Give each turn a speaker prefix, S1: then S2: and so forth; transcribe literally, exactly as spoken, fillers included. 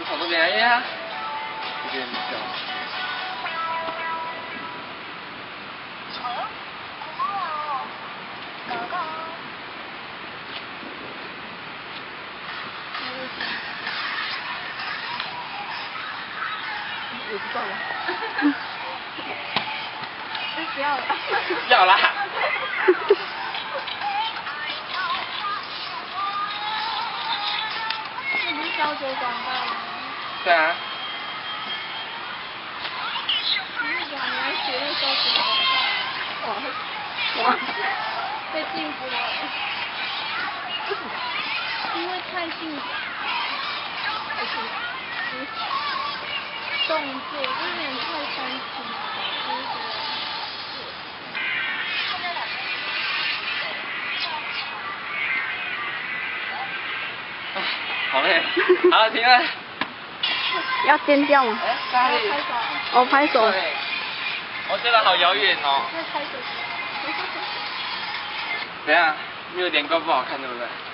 S1: 你从这边来呀，这边叫。我知道了。
S2: 不要了。
S1: 要啦。
S2: 这不是烧酒广告吗？
S1: 对啊。
S2: 你讲你还学那烧酒广告？哇哇！被禁止了。为什么？因为太性感。而且，动作有点太煽情了，就是觉得。
S1: 好累，好了，停了。
S3: 要尖叫吗？
S1: 哎，哪里？
S2: 拍手。
S3: 哦，拍手。
S1: 对。我觉得好遥远哦。
S2: 那拍手。
S1: 怎样？没有点歌不好看，对不对？